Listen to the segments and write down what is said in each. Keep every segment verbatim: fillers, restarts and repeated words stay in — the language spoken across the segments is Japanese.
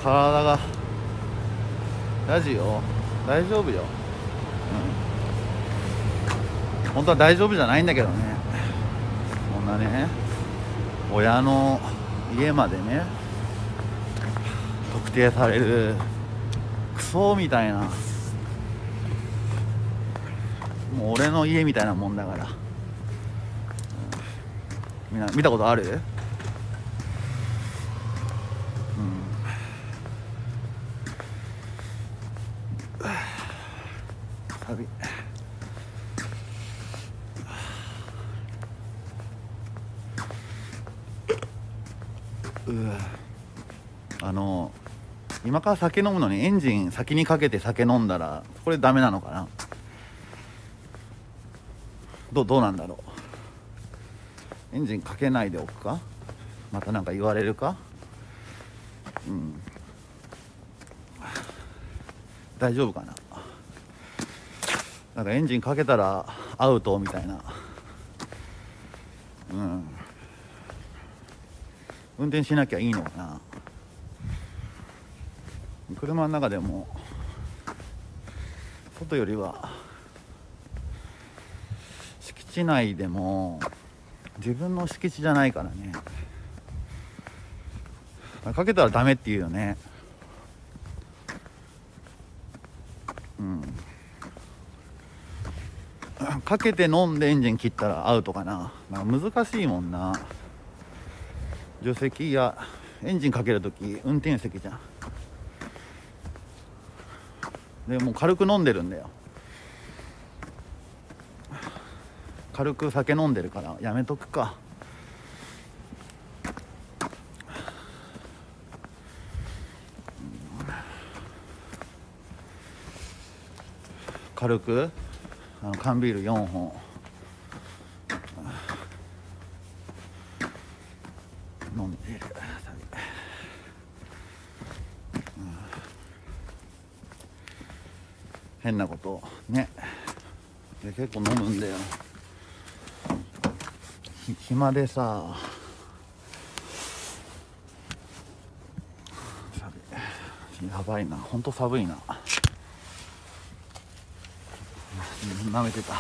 体がラジオ大丈夫よ、うん、本当は大丈夫じゃないんだけどね。こんなね親の家までね特定されるクソみたいな、もう俺の家みたいなもんだから、うん、みんな見たことある？旅うあの今から酒飲むのにエンジン先にかけて酒飲んだらこれダメなのかな。どうどうなんだろう。エンジンかけないでおくか、またなんか言われるか。うん、大丈夫かな。なんかエンジンかけたらアウトみたいな。うん、運転しなきゃいいのかな。車の中でも外よりは敷地内でも自分の敷地じゃないからね。かけたらダメって言うよね。うんかけて飲んでエンジン切ったらアウトかな。なんか難しいもんな。助手席やエンジンかけるとき運転席じゃん。でもう軽く飲んでるんだよ。軽く酒飲んでるからやめとくか。軽くあの缶ビールよんほん飲んでいる。変なことねで結構飲むんだよ。ひ暇でさ、やばいな、ほんと寒いな。舐めてた。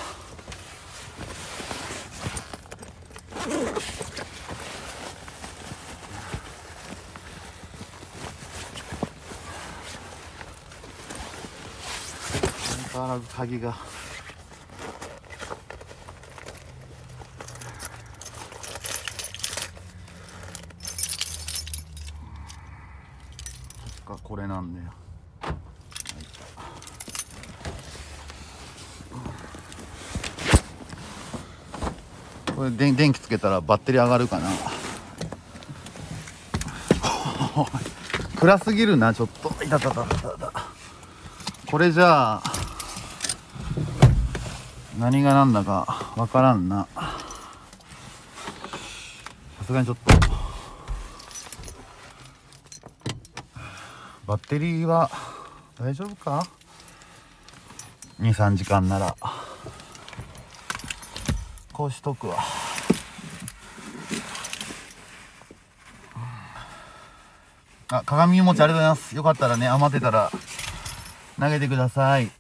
相変わらず鍵が確かこれなんだよ。これで電気つけたらバッテリー上がるかな。暗すぎるなちょっと。いたたたたた。これじゃあ何が何だかわからんな。さすがにちょっとバッテリーは大丈夫か。にさんじかんならこうしとくわ。あ、鏡持ちありがとうございます。よかったらね、余ってたら投げてください。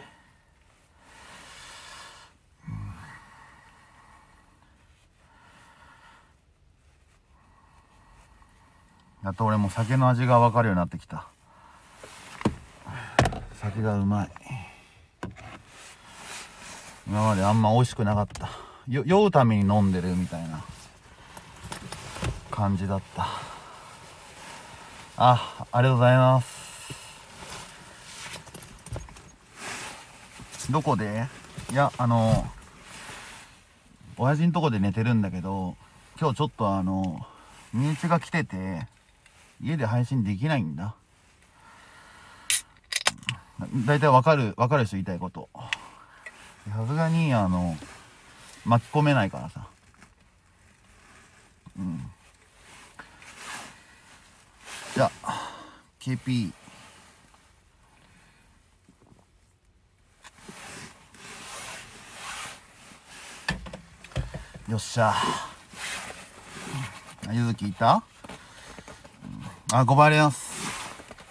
やっと俺も酒の味が分かるようになってきた。酒がうまい。今まであんま美味しくなかった。よ酔うために飲んでるみたいな感じだった。あ、ありがとうございます。どこで？いや、あの親父んとこで寝てるんだけど、今日ちょっとあの身内が来てて家で配信できないんだ。だいたいわかるわかる人言いたいこと。さすがにあの巻き込めないからさ。うん。じゃあ ケーピー よっしゃ。ゆずきいた？あ、ごばいあります。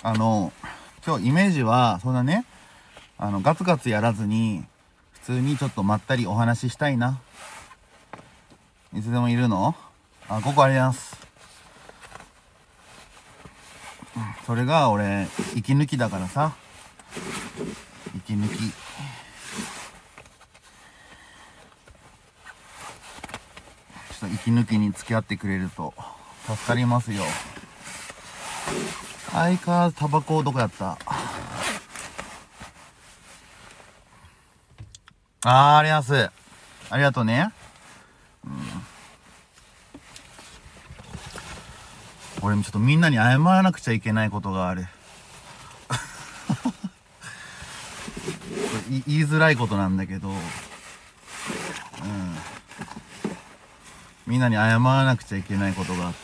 あの今日イメージはそんなね、あのガツガツやらずに普通にちょっとまったりお話ししたいな。いつでもいるの？あ、ここあります。それが俺息抜きだからさ、息抜き。ちょっと息抜きに付き合ってくれると助かりますよ。相変わらずタバコどこやった？あー、あります。ありがとうね。うん、俺もちょっとみんなに謝らなくちゃいけないことがある。言いづらいことなんだけど、うん、みんなに謝らなくちゃいけないことがあって、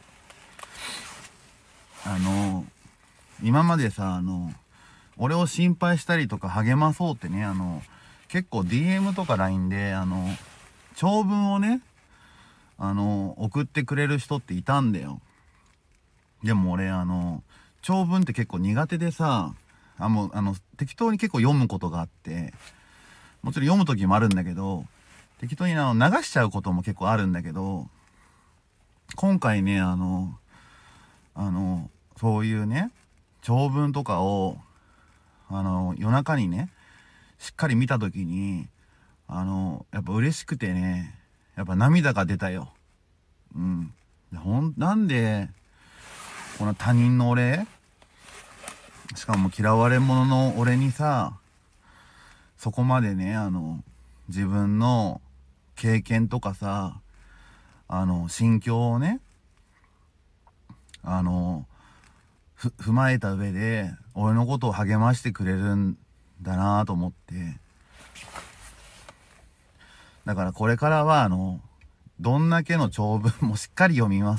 あの今までさ、あの俺を心配したりとか励まそうってね、あの結構 ディーエム とか ライン であの長文をね、あの送ってくれる人っていたんだよ。でも俺あの長文って結構苦手でさ、あもうあの適当に結構読むことがあって、もちろん読む時もあるんだけど、適当にあの流しちゃうことも結構あるんだけど、今回ね、あのあのそういうね長文とかをあの夜中にねしっかり見た時に、あのやっぱ嬉しくてね、やっぱ涙が出たよ。うん。ほんなんでこの他人の俺、しかも嫌われ者の俺にさ、そこまでね、あの自分の経験とかさ、あの心境をね、あのふ踏まえた上で俺のことを励ましてくれるんだなと思って、だからこれからはあのどんだけの長文もしっかり読みます。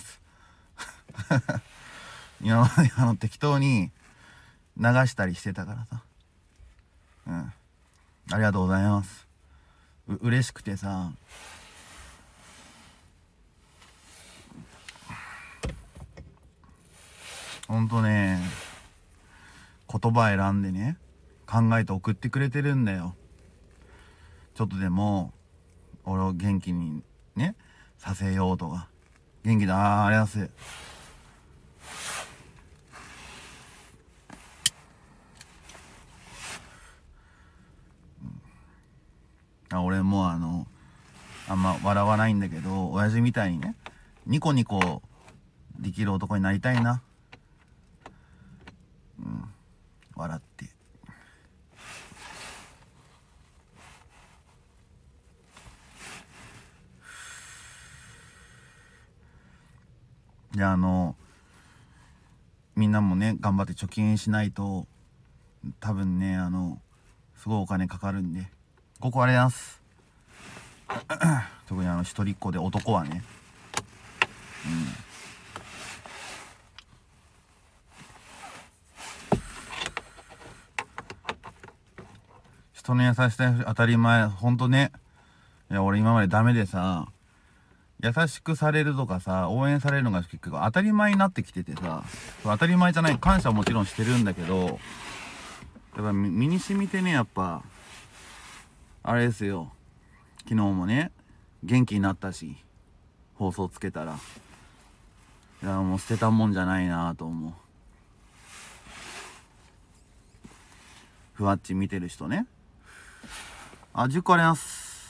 今まであの適当に流したりしてたからさ、うん、ありがとうございます。う嬉しくてさ、ほんとね、言葉選んでね考えて送ってくれてるんだよ。ちょっとでも俺を元気にねさせようとか、元気だ、あー、ありがとうございます。あ、俺もあのあんま笑わないんだけど、親父みたいにねニコニコできる男になりたいな。うん、笑って。であのみんなもね頑張って貯金しないと多分ね、あのすごいお金かかるんで、ここあれなんす。特にあの一人っ子で男はね、うん、人の優しさ当たり前、ほんとね。いや俺今までダメでさ、優しくされるとかさ応援されるのが結構当たり前になってきててさ、当たり前じゃない、感謝はもちろんしてるんだけど、やっぱ身に染みてね、やっぱあれですよ、昨日もね元気になったし、放送つけたら、いやもう捨てたもんじゃないなと思う。ふわっち見てる人ね、あ、じゅっこあります。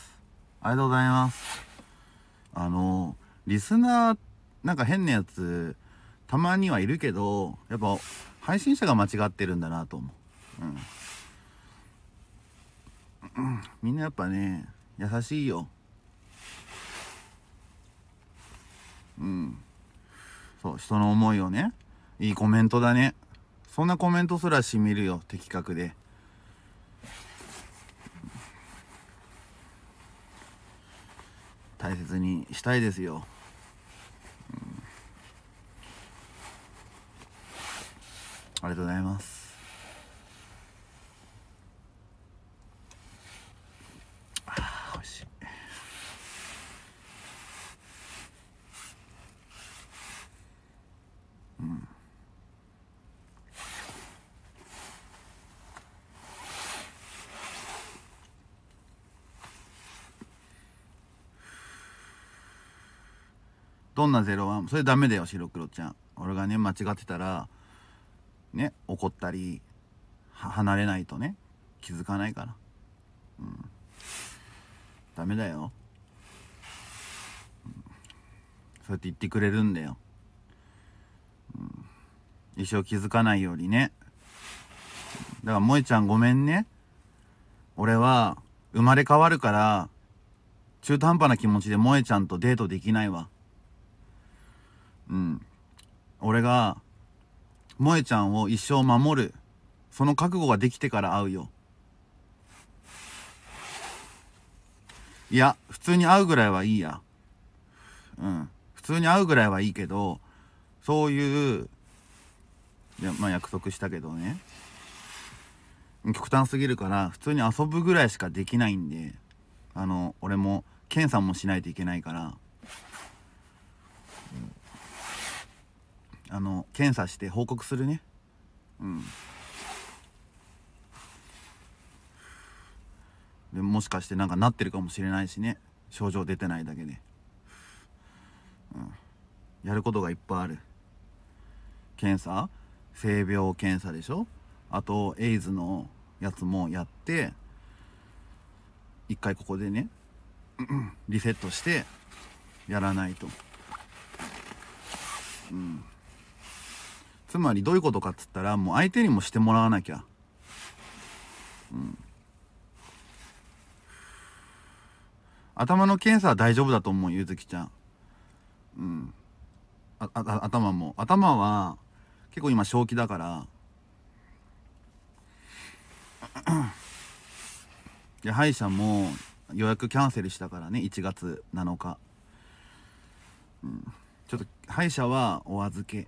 ありがとうございます。あのリスナーなんか変なやつたまにはいるけど、やっぱ配信者が間違ってるんだなと思う。うん、うん、みんなやっぱね優しいよ。うん、そう人の思いをね、いいコメントだね。そんなコメントすらしみるよ、的確で。大切にしたいですよ。うん、ありがとうございます。あー、おいしい。うん、 どんなゼロワン、それダメだよ白黒ちゃん。俺がね間違ってたらね怒ったりは離れないとね気づかないから。うん、ダメだよ、うん、そうやって言ってくれるんだよ、うん、一生気づかないようにね。だから萌ちゃんごめんね。俺は生まれ変わるから中途半端な気持ちで萌ちゃんとデートできないわ。うん、俺が萌ちゃんを一生守るその覚悟ができてから会うよ。いや普通に会うぐらいはいいや。うん普通に会うぐらいはいいけど、そういういやまあ約束したけどね、極端すぎるから普通に遊ぶぐらいしかできないんで、あの俺も検査もしないといけないから、うん、あの検査して報告するね。うんでもしかしてなんかなってるかもしれないしね、症状出てないだけで、うん、やることがいっぱいある。検査、性病検査でしょ、あとエイズのやつもやって、一回ここでねリセットしてやらないと。うん、つまりどういうことかっつったら、もう相手にもしてもらわなきゃ。うん頭の検査は大丈夫だと思うゆずきちゃん。うんああ頭も頭は結構今正気だからで歯医者も予約キャンセルしたからねいちがつなのか、うん、ちょっと歯医者はお預け、うん、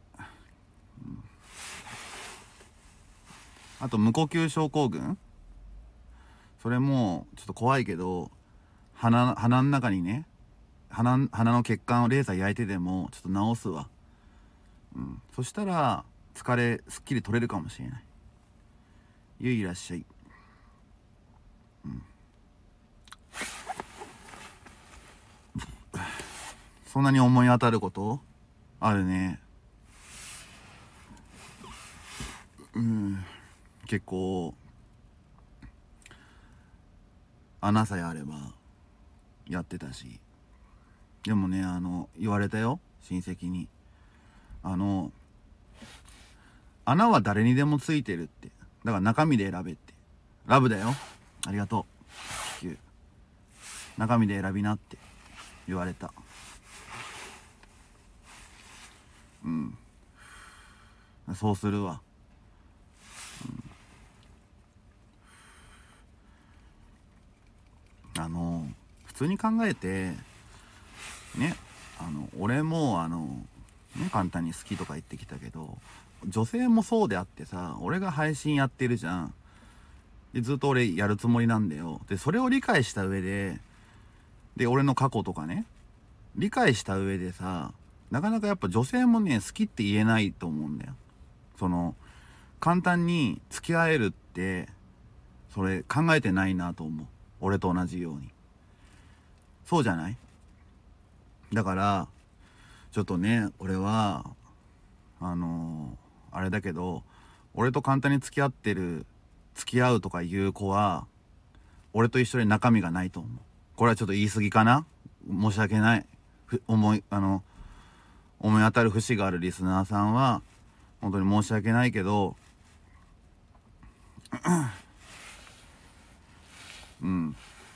あと無呼吸症候群、それもちょっと怖いけど鼻鼻の中にね 鼻, 鼻の血管をレーザー焼いてでもちょっと治すわ。うん、そしたら疲れすっきり取れるかもしれない。ゆいいらっしゃい。うん、そんなに思い当たることあるね。うん結構穴さえあればやってたし、でもねあの言われたよ親戚に、あの穴は誰にでもついてるって、だから中身で選べって。ラブだよ、ありがとう。地球中身で選びなって言われた。うんそうするわ。うん、あの普通に考えてね、あの俺もあのね簡単に好きとか言ってきたけど、女性もそうであってさ、俺が配信やってるじゃん。でずっと俺やるつもりなんだよ。でそれを理解した上でで俺の過去とかね理解した上でさ、なかなかやっぱ女性もね好きって言えないと思うんだよ。その簡単に付き合えるってそれ考えてないなと思う。俺と同じように。そうじゃない？だからちょっとね俺はあのー、あれだけど、俺と簡単に付き合ってる付き合うとかいう子は俺と一緒に中身がないと思う。これはちょっと言い過ぎかな、申し訳ない。ふ思いあの思い当たる節があるリスナーさんは本当に申し訳ないけどうん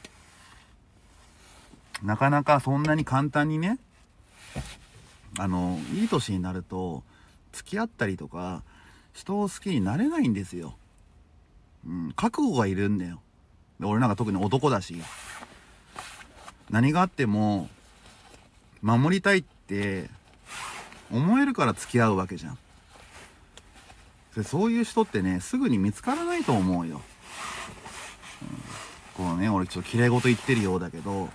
なかなかそんなに簡単にね、あのいい年になると付き合ったりとか人を好きになれないんですよ。うん、覚悟がいるんだよ。で俺なんか特に男だし、何があっても守りたいって思えるから付き合うわけじゃん。でそういう人ってねすぐに見つからないと思うよ。うん、こうね俺ちょっときれい事言ってるようだけど、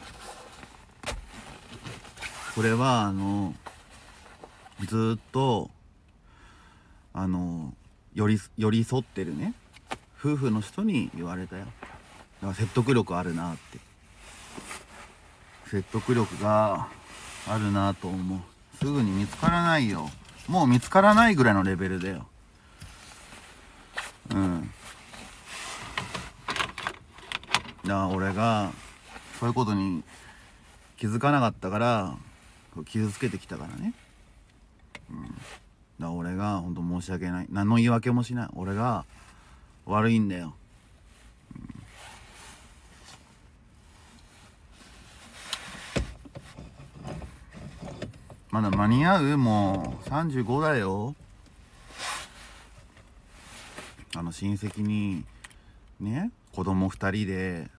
それはあのずっとあの寄り寄り添ってるね夫婦の人に言われたよ。だから説得力あるなって、説得力があるなと思う。 すぐに見つからないよ。もう見つからないぐらいのレベルだよ。うん。だから俺がそういうことに気づかなかったから傷つけてきたからね。うん。だから俺が本当申し訳ない。何の言い訳もしない。俺が悪いんだよ。うん、まだ間に合う？もうさんじゅうごだよ。あの親戚にね、子供ふたりで